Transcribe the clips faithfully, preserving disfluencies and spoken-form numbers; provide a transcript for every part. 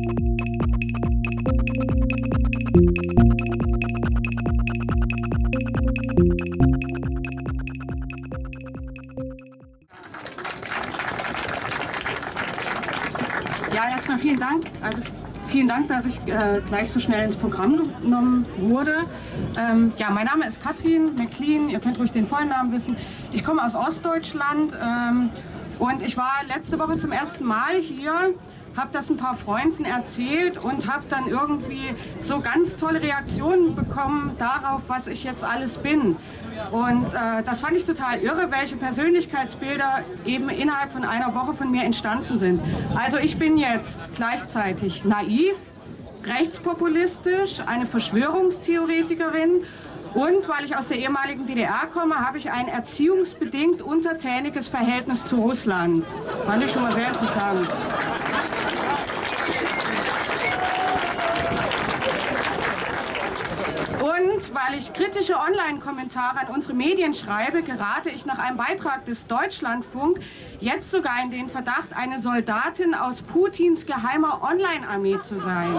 Ja, erstmal vielen Dank. Also vielen Dank, dass ich äh, gleich so schnell ins Programm genommen wurde. Ähm, ja, mein Name ist Katrin McLean. Ihr könnt ruhig den vollen Namen wissen. Ich komme aus Ostdeutschland ähm, und ich war letzte Woche zum ersten Mal hier, habe das ein paar Freunden erzählt und habe dann irgendwie so ganz tolle Reaktionen bekommen darauf, was ich jetzt alles bin. Und äh, das fand ich total irre, welche Persönlichkeitsbilder eben innerhalb von einer Woche von mir entstanden sind. Also ich bin jetzt gleichzeitig naiv, rechtspopulistisch, eine Verschwörungstheoretikerin und, weil ich aus der ehemaligen D D R komme, habe ich ein erziehungsbedingt untertäniges Verhältnis zu Russland. Fand ich schon mal sehr interessant. Und weil ich kritische Online-Kommentare an unsere Medien schreibe, gerate ich nach einem Beitrag des Deutschlandfunk jetzt sogar in den Verdacht, eine Soldatin aus Putins geheimer Online-Armee zu sein.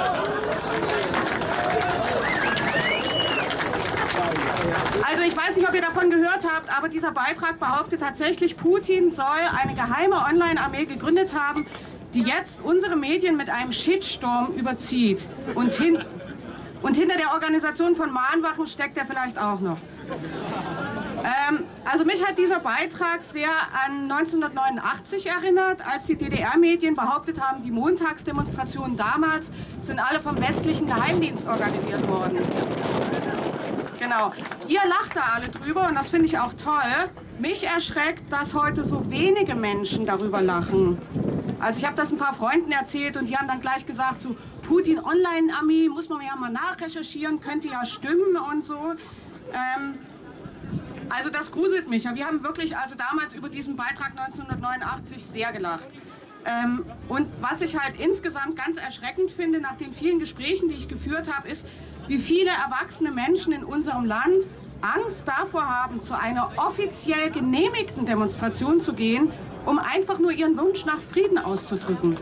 Also ich weiß nicht, ob ihr davon gehört habt, aber dieser Beitrag behauptet tatsächlich, Putin soll eine geheime Online-Armee gegründet haben, die jetzt unsere Medien mit einem Shitstorm überzieht. Und hin Und hinter der Organisation von Mahnwachen steckt er vielleicht auch noch. Ähm, also mich hat dieser Beitrag sehr an neunzehnhundertneunundachtzig erinnert, als die D D R-Medien behauptet haben, die Montagsdemonstrationen damals sind alle vom westlichen Geheimdienst organisiert worden. Genau. Ihr lacht da alle drüber und das finde ich auch toll. Mich erschreckt, dass heute so wenige Menschen darüber lachen. Also ich habe das ein paar Freunden erzählt und die haben dann gleich gesagt, so Putin-Online-Armee, muss man ja mal nachrecherchieren, könnte ja stimmen und so. Ähm, also das gruselt mich. Wir haben wirklich also damals über diesen Beitrag neunzehnhundertneunundachtzig sehr gelacht. Ähm, und was ich halt insgesamt ganz erschreckend finde, nach den vielen Gesprächen, die ich geführt habe, ist, wie viele erwachsene Menschen in unserem Land Angst davor haben, zu einer offiziell genehmigten Demonstration zu gehen, um einfach nur ihren Wunsch nach Frieden auszudrücken.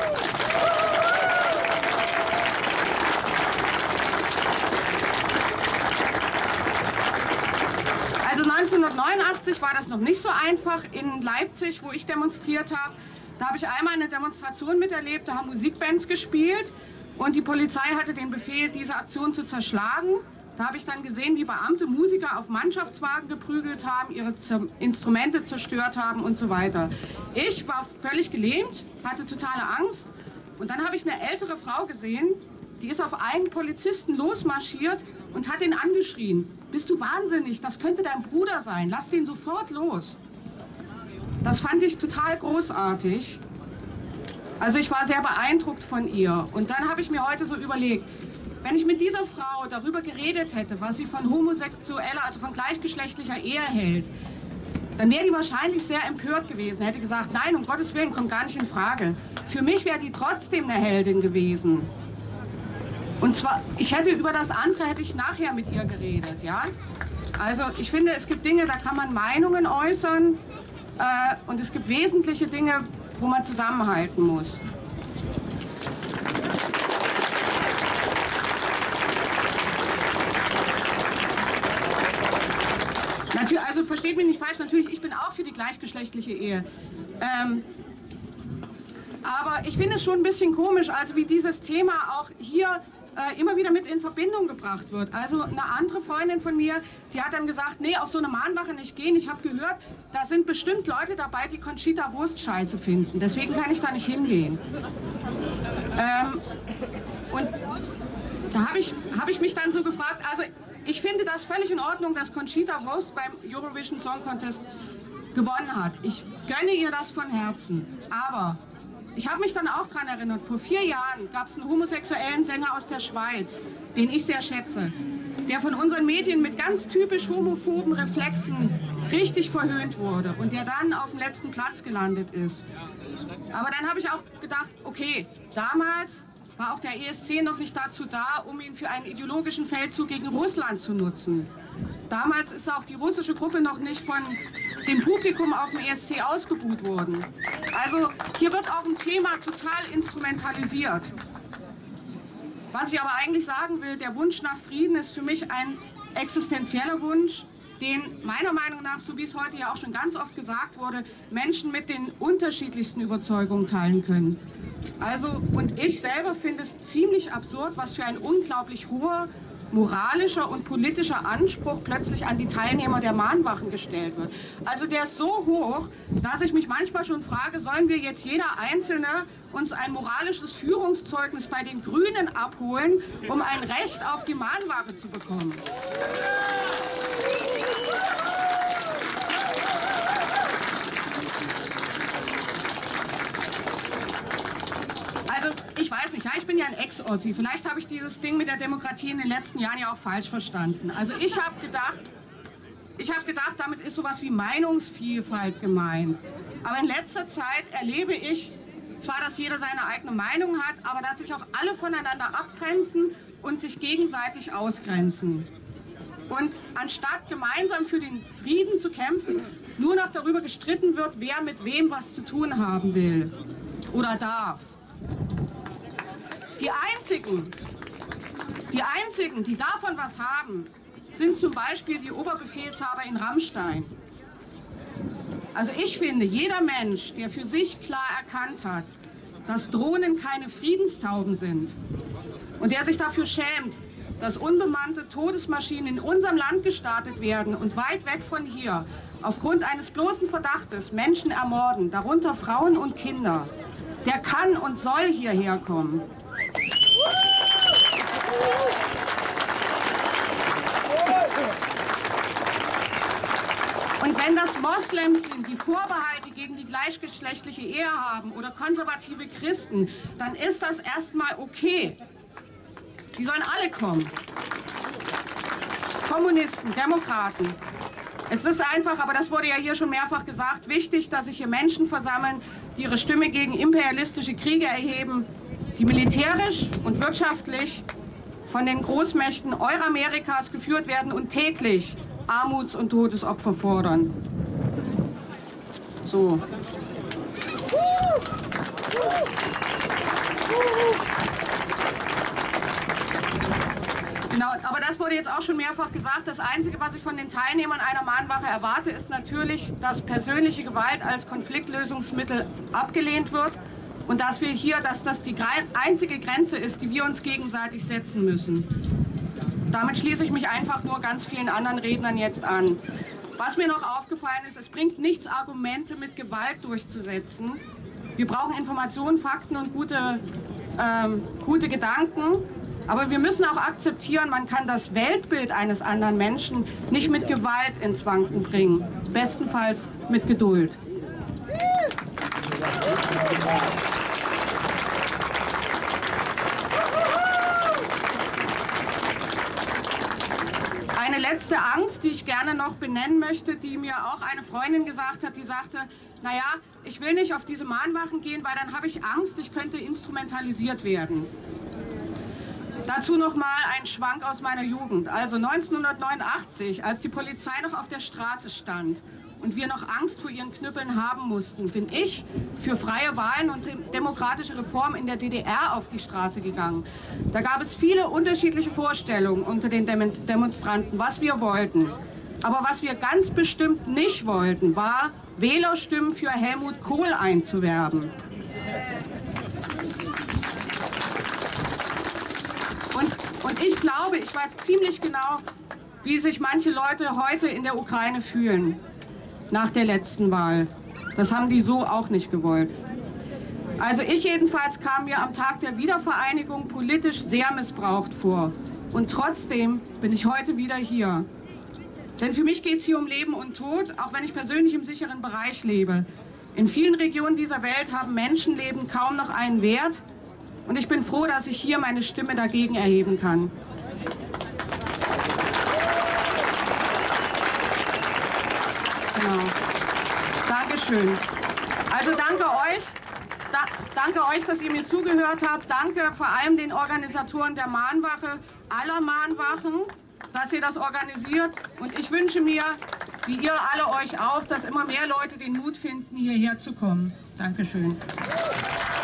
Also neunzehnhundertneunundachtzig war das noch nicht so einfach. In Leipzig, wo ich demonstriert habe, da habe ich einmal eine Demonstration miterlebt, da haben Musikbands gespielt und die Polizei hatte den Befehl, diese Aktion zu zerschlagen. Da habe ich dann gesehen, wie Beamte Musiker auf Mannschaftswagen geprügelt haben, ihre Instrumente zerstört haben und so weiter. Ich war völlig gelähmt, hatte totale Angst und dann habe ich eine ältere Frau gesehen, die ist auf einen Polizisten losmarschiert und hat ihn angeschrien. Bist du wahnsinnig? Das könnte dein Bruder sein. Lass den sofort los. Das fand ich total großartig. Also ich war sehr beeindruckt von ihr. Und dann habe ich mir heute so überlegt, wenn ich mit dieser Frau darüber geredet hätte, was sie von homosexueller, also von gleichgeschlechtlicher Ehe hält, dann wäre die wahrscheinlich sehr empört gewesen, hätte gesagt, nein, um Gottes Willen, kommt gar nicht in Frage. Für mich wäre die trotzdem eine Heldin gewesen. Und zwar, ich hätte über das andere, hätte ich nachher mit ihr geredet, ja. Also ich finde, es gibt Dinge, da kann man Meinungen äußern äh, und es gibt wesentliche Dinge, wo man zusammenhalten muss. Natürlich, also versteht mich nicht falsch, natürlich, ich bin auch für die gleichgeschlechtliche Ehe. Ähm, aber ich finde es schon ein bisschen komisch, also wie dieses Thema auch hier äh, immer wieder mit in Verbindung gebracht wird. Also eine andere Freundin von mir, die hat dann gesagt, nee, auf so eine Mahnwache nicht gehen. Ich habe gehört, da sind bestimmt Leute dabei, die Conchita Wurst scheiße finden. Deswegen kann ich da nicht hingehen. Ähm, und da habe ich, hab ich mich dann so gefragt, also ich finde das völlig in Ordnung, dass Conchita Wurst beim Eurovision Song Contest gewonnen hat. Ich gönne ihr das von Herzen. Aber ich habe mich dann auch daran erinnert, vor vier Jahren gab es einen homosexuellen Sänger aus der Schweiz, den ich sehr schätze, der von unseren Medien mit ganz typisch homophoben Reflexen richtig verhöhnt wurde und der dann auf dem letzten Platz gelandet ist. Aber dann habe ich auch gedacht, okay, damals war auch der E S C noch nicht dazu da, um ihn für einen ideologischen Feldzug gegen Russland zu nutzen. Damals ist auch die russische Gruppe noch nicht von dem Publikum auf dem E S C ausgebuht worden. Also hier wird auch ein Thema total instrumentalisiert. Was ich aber eigentlich sagen will, der Wunsch nach Frieden ist für mich ein existenzieller Wunsch, den meiner Meinung nach, so wie es heute ja auch schon ganz oft gesagt wurde, Menschen mit den unterschiedlichsten Überzeugungen teilen können. Also, und ich selber finde es ziemlich absurd, was für ein unglaublich hoher moralischer und politischer Anspruch plötzlich an die Teilnehmer der Mahnwachen gestellt wird. Also der ist so hoch, dass ich mich manchmal schon frage, sollen wir jetzt jeder Einzelne uns ein moralisches Führungszeugnis bei den Grünen abholen, um ein Recht auf die Mahnwache zu bekommen? Also, ich weiß nicht, ja, ich bin ja ein Ex-Ossi. Vielleicht habe ich dieses Ding mit der Demokratie in den letzten Jahren ja auch falsch verstanden. Also ich habe gedacht, ich habe gedacht, damit ist sowas wie Meinungsvielfalt gemeint. Aber in letzter Zeit erlebe ich zwar, dass jeder seine eigene Meinung hat, aber dass sich auch alle voneinander abgrenzen und sich gegenseitig ausgrenzen. Und anstatt gemeinsam für den Frieden zu kämpfen, nur noch darüber gestritten wird, wer mit wem was zu tun haben will oder darf. Die einzigen, die einzigen, die davon was haben, sind zum Beispiel die Oberbefehlshaber in Rammstein. Also ich finde, jeder Mensch, der für sich klar erkannt hat, dass Drohnen keine Friedenstauben sind und der sich dafür schämt, dass unbemannte Todesmaschinen in unserem Land gestartet werden und weit weg von hier aufgrund eines bloßen Verdachtes Menschen ermorden, darunter Frauen und Kinder, der kann und soll hierher kommen. Und wenn das Moslems sind, die Vorbehalte gegen die gleichgeschlechtliche Ehe haben oder konservative Christen, dann ist das erstmal okay. Die sollen alle kommen. Kommunisten, Demokraten. Es ist einfach, aber das wurde ja hier schon mehrfach gesagt, wichtig, dass sich hier Menschen versammeln, die ihre Stimme gegen imperialistische Kriege erheben, die militärisch und wirtschaftlich von den Großmächten Euramerikas geführt werden und täglich Armuts- und Todesopfer fordern. So. Genau, aber das wurde jetzt auch schon mehrfach gesagt. Das Einzige, was ich von den Teilnehmern einer Mahnwache erwarte, ist natürlich, dass persönliche Gewalt als Konfliktlösungsmittel abgelehnt wird und dass wir hier, dass das die einzige Grenze ist, die wir uns gegenseitig setzen müssen. Damit schließe ich mich einfach nur ganz vielen anderen Rednern jetzt an. Was mir noch aufgefallen ist, es bringt nichts, Argumente mit Gewalt durchzusetzen. Wir brauchen Informationen, Fakten und gute, ähm, gute Gedanken. Aber wir müssen auch akzeptieren, man kann das Weltbild eines anderen Menschen nicht mit Gewalt ins Wanken bringen. Bestenfalls mit Geduld. Eine letzte Angst, die ich gerne noch benennen möchte, die mir auch eine Freundin gesagt hat, die sagte, naja, ich will nicht auf diese Mahnwachen gehen, weil dann habe ich Angst, ich könnte instrumentalisiert werden. Dazu noch mal ein Schwank aus meiner Jugend. Also neunzehnhundertneunundachtzig, als die Polizei noch auf der Straße stand und wir noch Angst vor ihren Knüppeln haben mussten, bin ich für freie Wahlen und demokratische Reformen in der D D R auf die Straße gegangen. Da gab es viele unterschiedliche Vorstellungen unter den Demonstranten, was wir wollten. Aber was wir ganz bestimmt nicht wollten, war, Wählerstimmen für Helmut Kohl einzuwerben. Und, und ich glaube, ich weiß ziemlich genau, wie sich manche Leute heute in der Ukraine fühlen, nach der letzten Wahl. Das haben die so auch nicht gewollt. Also ich jedenfalls kam mir am Tag der Wiedervereinigung politisch sehr missbraucht vor. Und trotzdem bin ich heute wieder hier. Denn für mich geht es hier um Leben und Tod, auch wenn ich persönlich im sicheren Bereich lebe. In vielen Regionen dieser Welt haben Menschenleben kaum noch einen Wert. Und ich bin froh, dass ich hier meine Stimme dagegen erheben kann. Genau. Dankeschön. Also danke euch. Da, danke euch, dass ihr mir zugehört habt. Danke vor allem den Organisatoren der Mahnwache, aller Mahnwachen. dass ihr das organisiert. Und ich wünsche mir, wie ihr alle euch auch, dass immer mehr Leute den Mut finden, hierher zu kommen. Dankeschön.